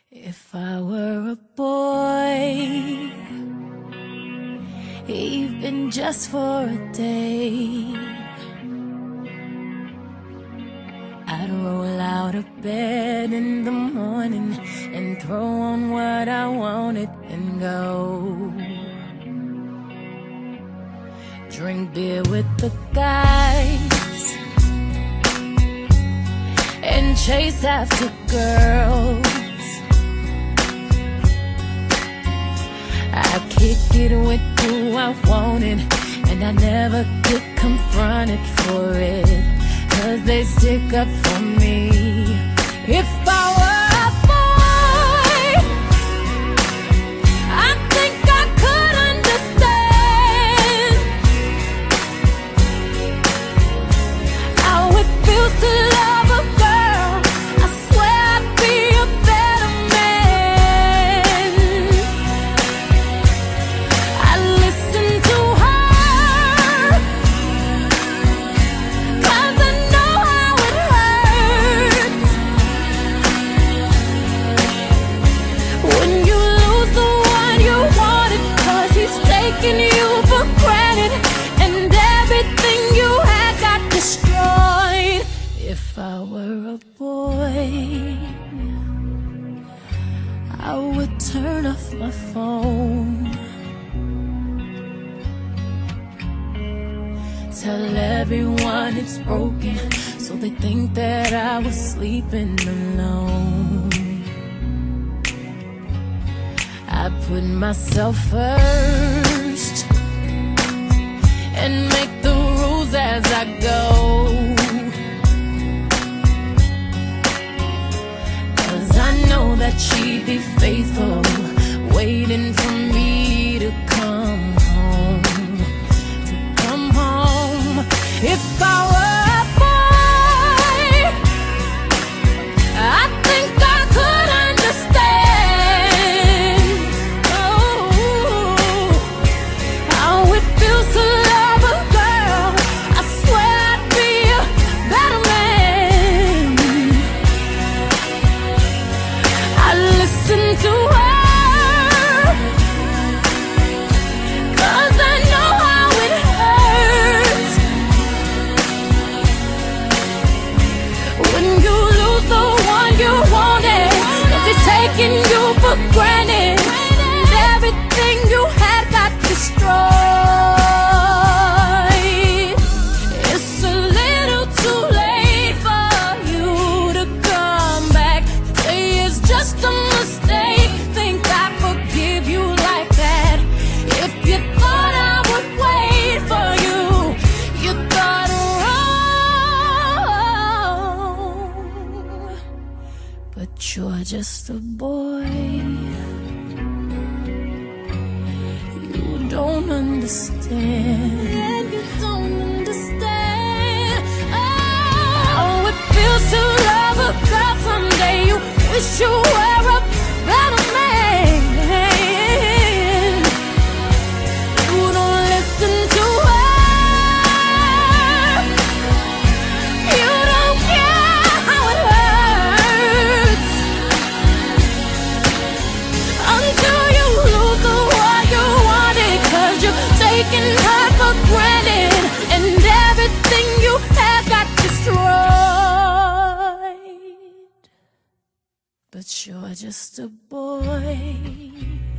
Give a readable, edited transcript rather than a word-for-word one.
If I were a boy, even just for a day, I'd roll out of bed in the morning and throw on what I wanted and go drink beer with the guys and chase after girls. I kick it with who I wanted, and I never get confronted for it, 'cause they stick up for me. If I were a boy, I think I could understand how it feels to love a girl. I swear I'd be a better man. I listen to her, 'cause I know how it hurts when you lose the one you wanted, 'cause he's taking you for granted and everything you had got destroyed. If I were a boy, I would turn off my phone, tell everyone it's broken, so they think that I was sleeping alone. I put myself first and make the rules as I go, 'cause I know that she'd be faithful, waiting for me to come home, to come home. If I were a boy, I think I could understand how it feels to love a girl. I swear I'd be a better man. I listen to her, 'cause I know how it hurts when you lose the one you wanted, 'cause it's taking you for granted and everything you had got destroyed. It's a little too late for you to come back, say it's just a mistake, think I forgive you like that. If you thought I would wait for you, you thought wrong. But you're just a boy, you don't understand. You don't understand. Oh, it feels to love a girl someday. You wish you were a better man. You don't listen to her, you don't care how it hurts until you lose the one you wanted, 'cause you're taking her for granted and everything you had got destroyed. But you're just a boy,